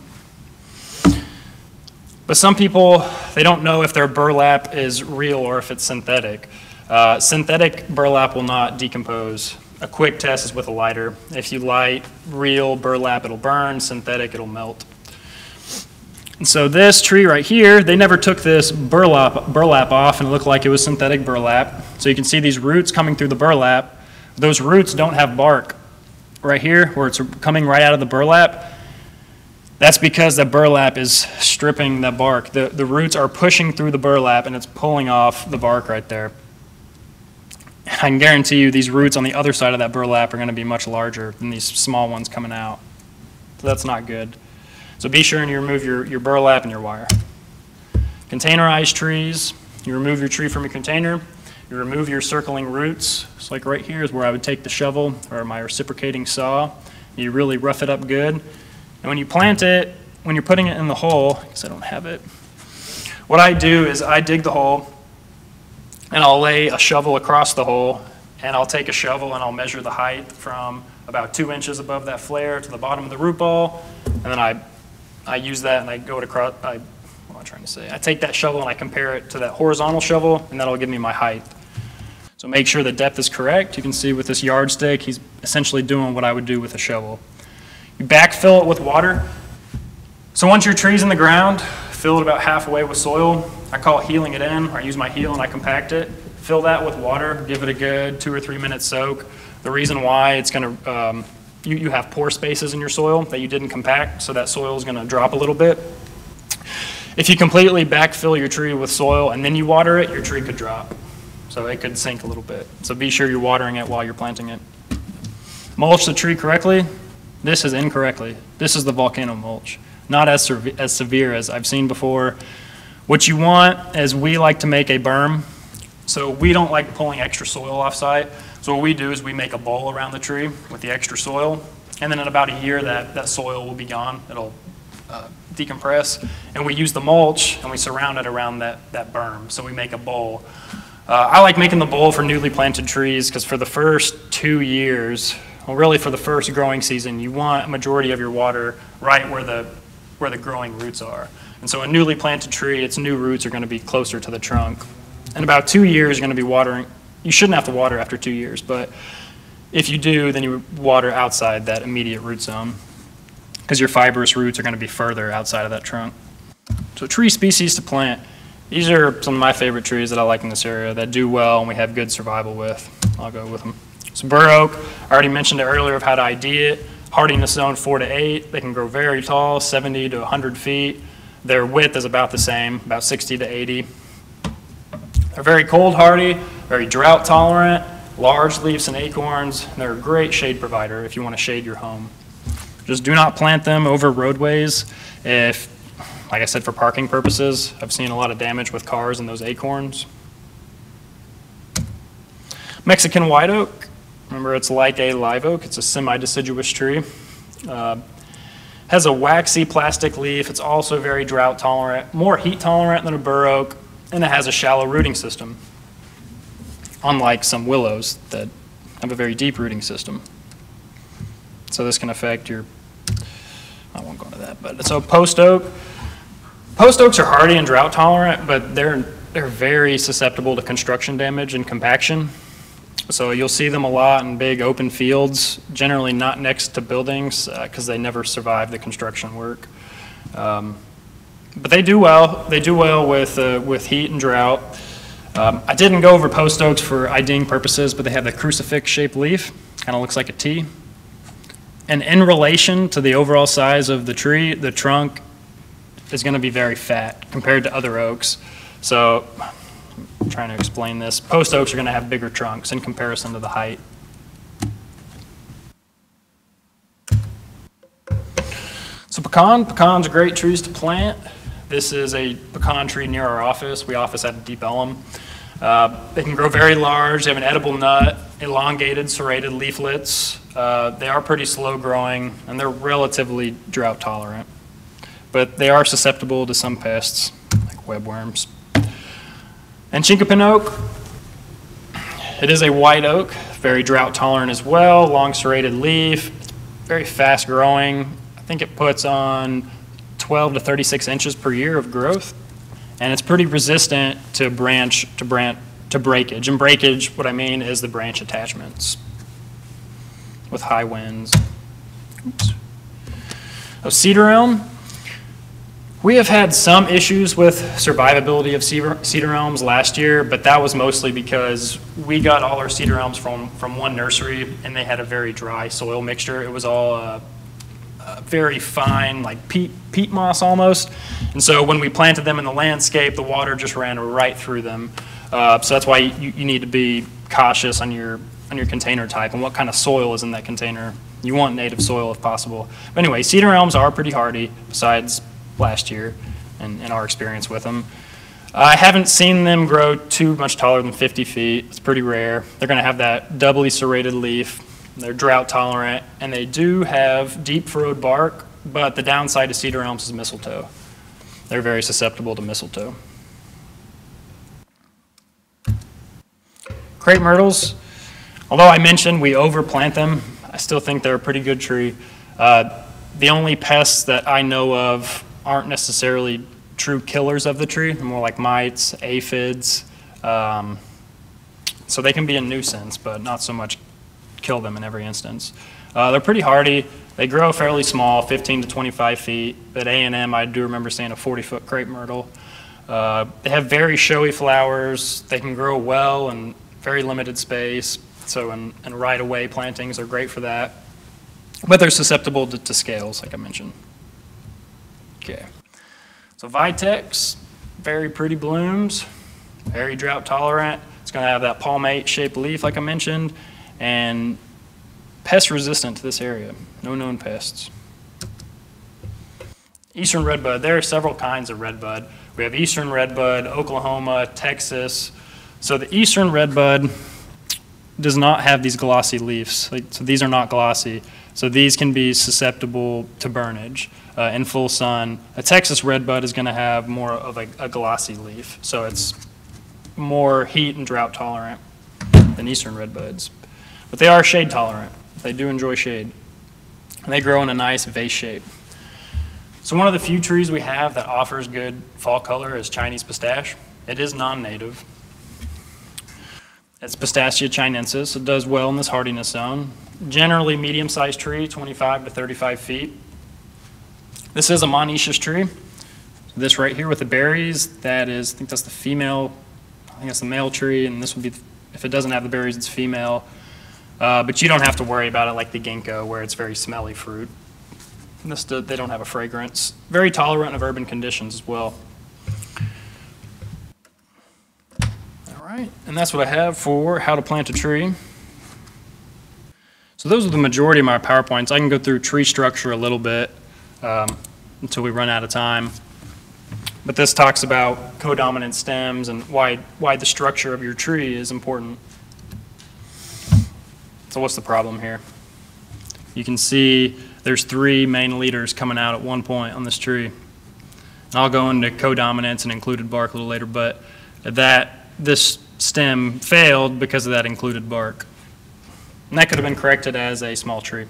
But some people, they don't know if their burlap is real or if it's synthetic. Synthetic burlap will not decompose. A quick test is with a lighter. If you light real burlap, it'll burn. Synthetic, it'll melt. And so this tree right here, they never took this burlap off, and it looked like it was synthetic burlap. So you can see these roots coming through the burlap. Those roots don't have bark. Right here, where it's coming right out of the burlap, that's because the burlap is stripping the bark. The roots are pushing through the burlap, and it's pulling off the bark right there. I can guarantee you these roots on the other side of that burlap are going to be much larger than these small ones coming out. So that's not good. So be sure and you remove your burlap and your wire. Containerized trees, you remove your tree from your container, you remove your circling roots. So like right here is where I would take the shovel or my reciprocating saw. You really rough it up good. And when you plant it, when you're putting it in the hole, because I don't have it, what I do is I dig the hole and I'll lay a shovel across the hole, and I'll take a shovel and I'll measure the height from about 2 inches above that flare to the bottom of the root ball, and then I use that and I go across, what am I trying to say? I take that shovel and I compare it to that horizontal shovel, and that'll give me my height. So make sure the depth is correct. You can see with this yardstick, he's essentially doing what I would do with a shovel. You backfill it with water. So once your tree's in the ground, fill it about halfway with soil. I call it heeling it in, or I use my heel and I compact it. Fill that with water, give it a good 2 or 3 minute soak. The reason why it's going to, you have pore spaces in your soil that you didn't compact, so that soil is going to drop a little bit. If you completely backfill your tree with soil and then you water it, your tree could drop. So it could sink a little bit. So be sure you're watering it while you're planting it. Mulch the tree correctly. This is incorrectly. This is the volcano mulch. Not as severe as I've seen before. What you want is, we like to make a berm. So we don't like pulling extra soil off site. So what we do is we make a bowl around the tree with the extra soil. And then in about a year, that soil will be gone. It'll decompress. And we use the mulch and we surround it around that berm. So we make a bowl. I like making the bowl for newly planted trees because for the first 2 years, well, really for the first growing season, you want a majority of your water right where the growing roots are. And so a newly planted tree, its new roots are going to be closer to the trunk. In about 2 years, you're going to be watering. You shouldn't have to water after 2 years, but if you do, then you water outside that immediate root zone because your fibrous roots are going to be further outside of that trunk. So tree species to plant. These are some of my favorite trees that I like in this area that do well and we have good survival with. I'll go with them. So bur oak, I already mentioned it earlier of how to ID it. Hardiness zone 4 to 8. They can grow very tall, 70 to 100 feet. Their width is about the same, about 60 to 80. They're very cold hardy, very drought tolerant, large leaves and acorns. And they're a great shade provider if you want to shade your home. Just do not plant them over roadways if, like I said, for parking purposes. I've seen a lot of damage with cars and those acorns. Mexican white oak. Remember, it's like a live oak. It's a semi-deciduous tree. Has a waxy plastic leaf. It's also very drought tolerant, more heat tolerant than a bur oak, and it has a shallow rooting system, unlike some willows that have a very deep rooting system. So this can affect your, I won't go into that, but so post oak. Post oaks are hardy and drought tolerant, but they're very susceptible to construction damage and compaction. So you'll see them a lot in big open fields, generally not next to buildings because they never survive the construction work. But they do well. They do well with heat and drought. I didn't go over post oaks for IDing purposes, but they have the crucifix-shaped leaf. Kind of looks like a T. And in relation to the overall size of the tree, the trunk is going to be very fat compared to other oaks. So I'm trying to explain this. Post oaks are going to have bigger trunks in comparison to the height. So pecans are great trees to plant. This is a pecan tree near our office. We office at Deep Ellum. They can grow very large. They have an edible nut, elongated, serrated leaflets. They are pretty slow growing, and they're relatively drought tolerant. But they are susceptible to some pests, like webworms. And chinkapin oak, it is a white oak, very drought tolerant as well, long serrated leaf, it's very fast growing. I think it puts on 12 to 36 inches per year of growth, and it's pretty resistant to breakage. And breakage, what I mean is the branch attachments with high winds. Oops. Oh, cedar elm. We have had some issues with survivability of cedar elms last year, but that was mostly because we got all our cedar elms from one nursery, and they had a very dry soil mixture. It was all very fine, like peat moss almost. And so when we planted them in the landscape, the water just ran right through them. So that's why you need to be cautious on your container type and what kind of soil is in that container. You want native soil if possible. But anyway, cedar elms are pretty hardy, besides last year and our experience with them. I haven't seen them grow too much taller than 50 feet. It's pretty rare. They're going to have that doubly serrated leaf. They're drought tolerant, and they do have deep furrowed bark, but the downside to cedar elms is mistletoe. They're very susceptible to mistletoe. Crepe myrtles, although I mentioned we overplant them, I still think they're a pretty good tree. The only pests that I know of aren't necessarily true killers of the tree. They're more like mites, aphids. So they can be a nuisance, but not so much kill them in every instance. They're pretty hardy. They grow fairly small, 15 to 25 feet. At A&M, I do remember seeing a 40-foot crepe myrtle. They have very showy flowers. They can grow well in very limited space. So and right-of-way plantings are great for that. But they're susceptible to scales, like I mentioned. Okay. So Vitex, very pretty blooms, very drought tolerant. It's going to have that palmate-shaped leaf, like I mentioned, and pest resistant to this area. No known pests. Eastern redbud. There are several kinds of redbud. We have eastern redbud, Oklahoma, Texas. So the eastern redbud does not have these glossy leaves. So these are not glossy. So these can be susceptible to burnage in full sun. A Texas redbud is going to have more of a glossy leaf. So it's more heat and drought tolerant than eastern redbuds. But they are shade tolerant. They do enjoy shade. And they grow in a nice vase shape. So one of the few trees we have that offers good fall color is Chinese pistache. It is non-native. It's Pistacia chinensis. It does well in this hardiness zone. Generally medium-sized tree, 25 to 35 feet. This is a monoecious tree. This right here with the berries, that is, I think that's the female, I think that's the male tree, and this would be, if it doesn't have the berries, it's female. But you don't have to worry about it like the ginkgo, where it's very smelly fruit. They don't have a fragrance. Very tolerant of urban conditions as well. All right, and that's what I have for how to plant a tree. So those are the majority of my PowerPoints. I can go through tree structure a little bit until we run out of time. But this talks about codominant stems and why the structure of your tree is important. So what's the problem here? You can see there's 3 main leaders coming out at one point on this tree. And I'll go into codominance and included bark a little later, but this stem failed because of that included bark. And that could have been corrected as a small tree.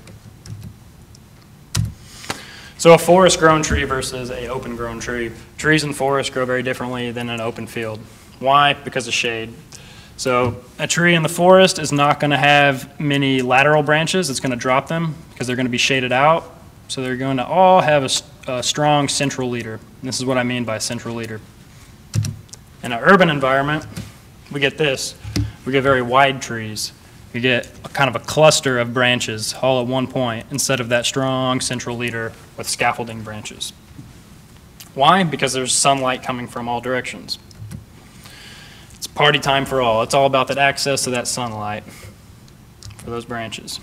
So a forest-grown tree versus an open-grown tree. Trees in forests grow very differently than an open field. Why? Because of shade. So a tree in the forest is not going to have many lateral branches. It's going to drop them because they're going to be shaded out. So they're going to all have a strong central leader. And this is what I mean by central leader. In an urban environment, we get this. We get very wide trees. You get kind of a cluster of branches all at one point instead of that strong central leader with scaffolding branches. Why? Because there's sunlight coming from all directions. It's party time for all. It's all about that access to that sunlight for those branches.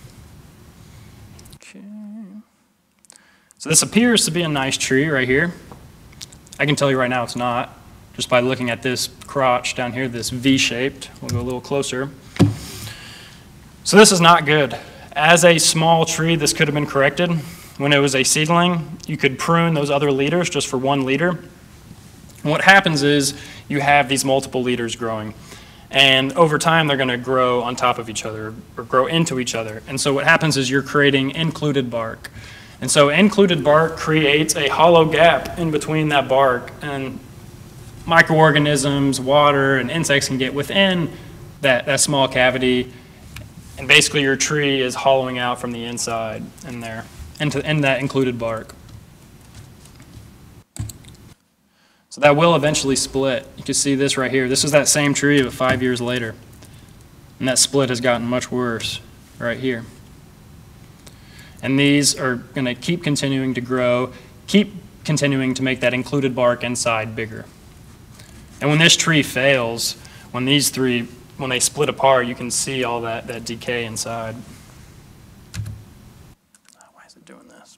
Okay. So this appears to be a nice tree right here. I can tell you right now it's not, just by looking at this crotch down here, this V-shaped. We'll go a little closer. So this is not good. As a small tree, this could have been corrected. When it was a seedling, you could prune those other leaders just for one leader. And what happens is you have these multiple leaders growing. And over time, they're going to grow on top of each other or grow into each other. And so what happens is you're creating included bark. And so included bark creates a hollow gap in between that bark. And microorganisms, water, and insects can get within that small cavity. And basically your tree is hollowing out from the inside in there, in that included bark. So that will eventually split. You can see this right here. This is that same tree but 5 years later. And that split has gotten much worse right here. And these are going to keep continuing to grow, keep continuing to make that included bark inside bigger. And when this tree fails, when these three, when they split apart, you can see all that decay inside. Why is it doing this?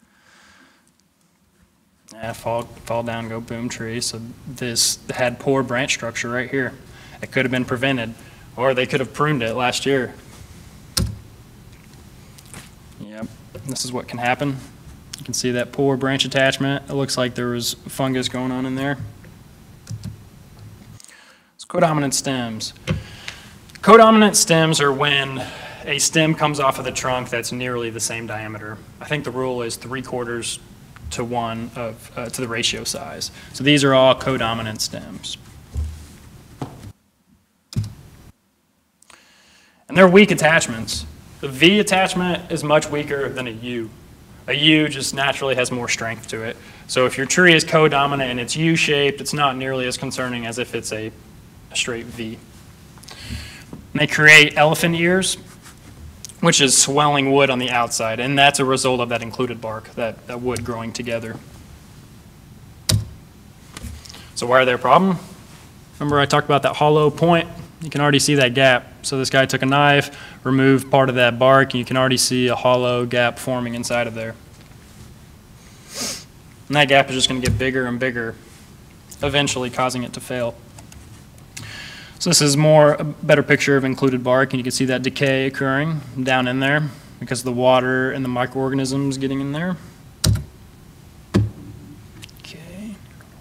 Yeah, fall down, go boom tree. So this had poor branch structure right here. It could have been prevented, or they could have pruned it last year. Yep, this is what can happen. You can see that poor branch attachment. It looks like there was fungus going on in there. It's codominant stems. Codominant stems are when a stem comes off of the trunk that's nearly the same diameter. I think the rule is 3/4 to 1 to the ratio size. So these are all codominant stems. And they're weak attachments. The V attachment is much weaker than a U. A U just naturally has more strength to it. So if your tree is codominant and it's U-shaped, it's not nearly as concerning as if it's a straight V. And they create elephant ears, which is swelling wood on the outside, and that's a result of that included bark, that wood growing together. So why are they a problem? Remember I talked about that hollow point? You can already see that gap. So this guy took a knife, removed part of that bark, and you can already see a hollow gap forming inside of there. And that gap is just going to get bigger and bigger, eventually causing it to fail. So this is a better picture of included bark, and you can see that decay occurring down in there because of the water and the microorganisms getting in there. Okay.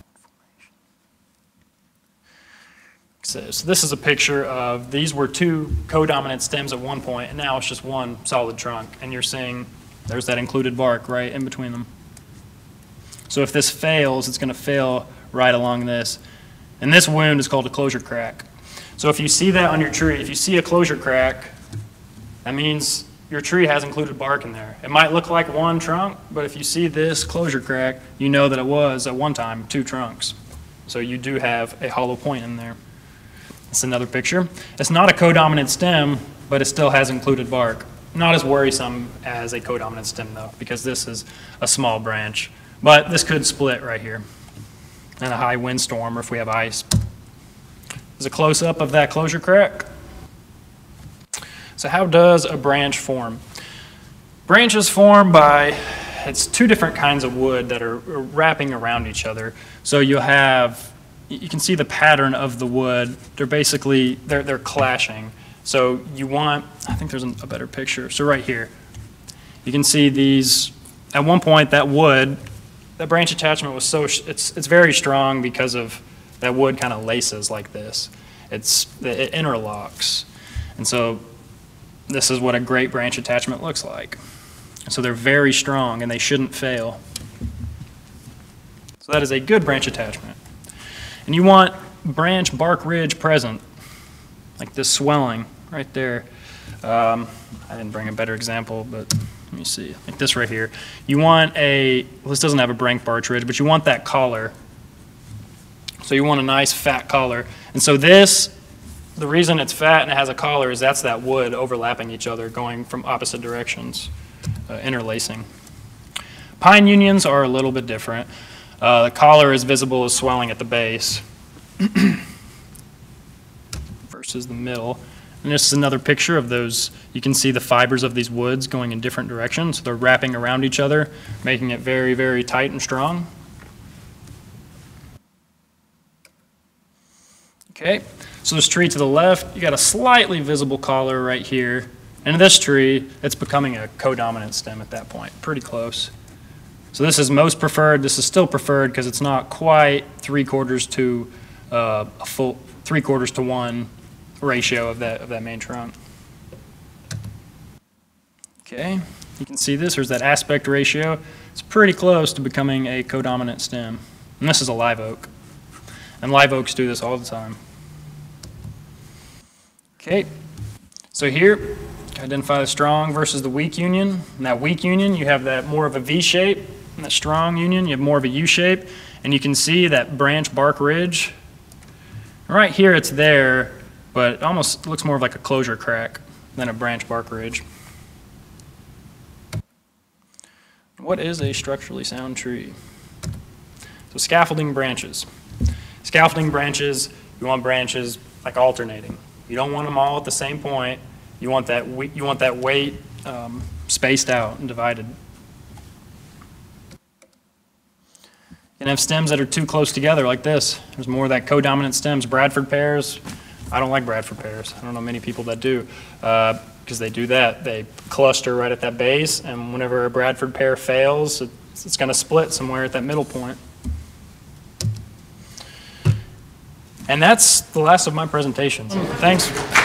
So this is a picture of, these were two codominant stems at one point, and now it's just one solid trunk, and you're seeing there's that included bark right in between them. So if this fails, it's going to fail right along this. And this wound is called a closure crack. So if you see that on your tree, if you see a closure crack, that means your tree has included bark in there. It might look like one trunk, but if you see this closure crack, you know that it was at one time 2 trunks. So you do have a hollow point in there. That's another picture. It's not a codominant stem, but it still has included bark. Not as worrisome as a codominant stem though, because this is a small branch. But this could split right here in a high windstorm or if we have ice. There's a close-up of that closure crack. So how does a branch form? Branches form by, it's 2 different kinds of wood that are wrapping around each other. So you can see the pattern of the wood. They're basically, they're clashing. So you want, I think there's a better picture. So right here, you can see these, at one point that wood, that branch attachment was it's very strong because of that wood kind of laces like this. It interlocks. And so this is what a great branch attachment looks like. So they're very strong and they shouldn't fail. So that is a good branch attachment. And you want branch bark ridge present, like this swelling right there. I didn't bring a better example, but let me see, like this right here. You want well, this doesn't have a branch bark ridge, but you want that collar. So you want a nice fat collar. And so the reason it's fat and it has a collar is that's that wood overlapping each other, going from opposite directions, interlacing. Pine unions are a little bit different. The collar is visible as swelling at the base versus the middle. And this is another picture of those. You can see the fibers of these woods going in different directions. So they're wrapping around each other, making it very, very tight and strong. Okay, so this tree to the left, you got a slightly visible collar right here. And this tree, it's becoming a codominant stem at that point, pretty close. So this is most preferred. This is still preferred because it's not quite 3/4 to a full 3/4 to 1 ratio of that main trunk. Okay, you can see this. There's that aspect ratio. It's pretty close to becoming a codominant stem. And this is a live oak. And live oaks do this all the time. Okay, so here, identify the strong versus the weak union. In that weak union, you have that more of a V shape. In that strong union, you have more of a U shape. And you can see that branch bark ridge. Right here, it's there, but it almost looks more like a closure crack than a branch bark ridge. What is a structurally sound tree? So scaffolding branches. Scaffolding branches, you want branches like alternating. You don't want them all at the same point. You want that weight spaced out and divided. You can have stems that are too close together like this. There's more of that codominant stems. Bradford pears, I don't like Bradford pears. I don't know many people that do because they do that. They cluster right at that base, and whenever a Bradford pear fails, it's going to split somewhere at that middle point. And that's the last of my presentation. Thanks.